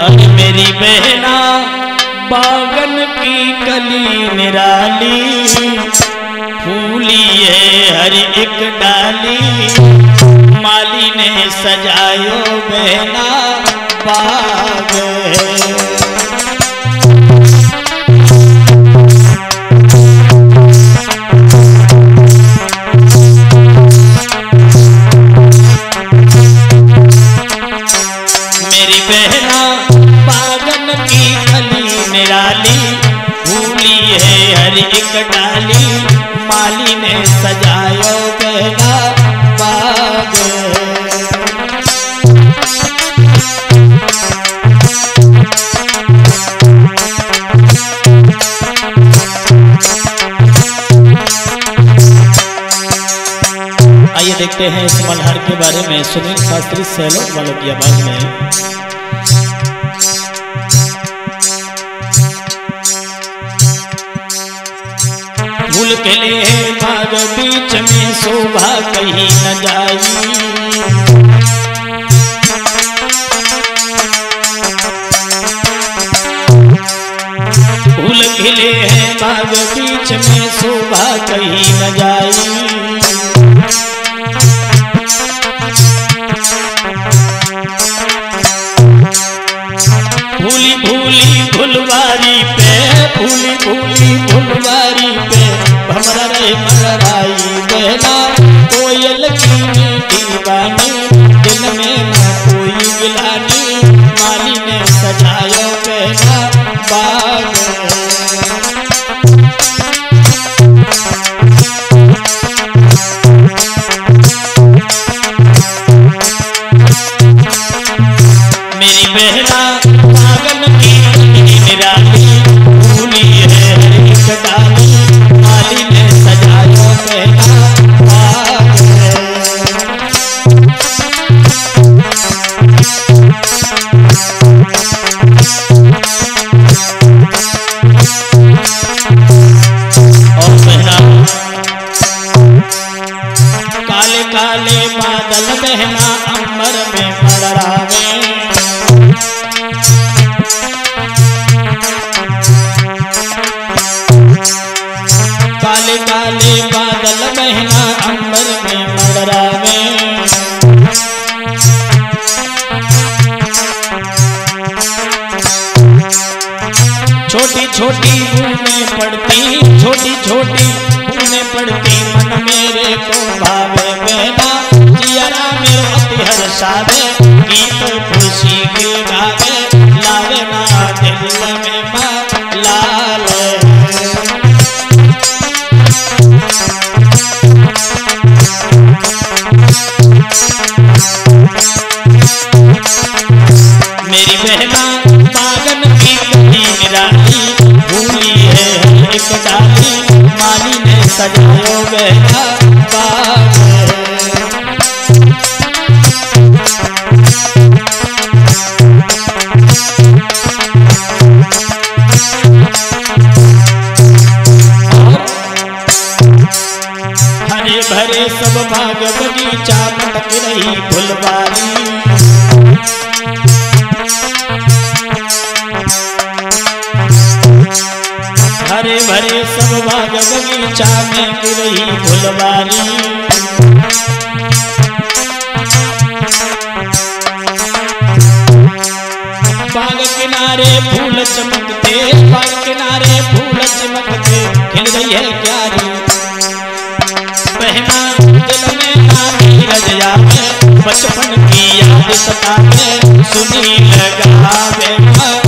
अरे मेरी बहना बागन की कली निराली, फूली है हर एक डाली, माली ने सजायो बहना बाग है। मेरी बहना बागन की कली निराली, फूली है हर एक डाली, माली ने सजायो बहना बाग। आइए देखते हैं इस मल्हार के बारे में सुनील शास्त्री सैलोट वालों की आवाज में। फूल के लिए बाग बीच में शोभा कहीं न जाई, फूल खिले हैं बाग बीच में शोभा कहीं न जाई। भूली भूली फुलवारी पे, भूली भूली फुलवारी पे, भमरा रे मराई बहना कोयल की मीठी बानी, दिल में न कोई गिलानी, माली ने सजायो बहना बाग। मेरी बहना बागन की निराली, फूली है हर एक डाली, माली ने सजायो बहना बाग है। और बहना काले काले बादल बहना अंबर में मड़रावे, काले काले बादल बहना अंबर में मड़रावे। छोटी छोटी बूंदें पड़ती, छोटी छोटी बूंदें पड़ती, मन मेरे को भावे बहना, जियारा मेरे अति हर्षावे, गीत खुशी के गावे, लावे ना दिल में माँ लाल। मेरी बहना बागन की कली निराली, फूली है हर एक डाली, माली ने सजायो बहना बाग। हरे भरे सब बाग बगीचा मटक रही फुलवारी, हरे भरे सब बाग बगीचा में गिरही फुलवारी। बाग किनारे फूल चमकते, बाग किनारे फूल चमकते, खिल रही है क्यारी बहना, दिल में नानी रजया में, बचपन की याद सतावे, सुनी लगावे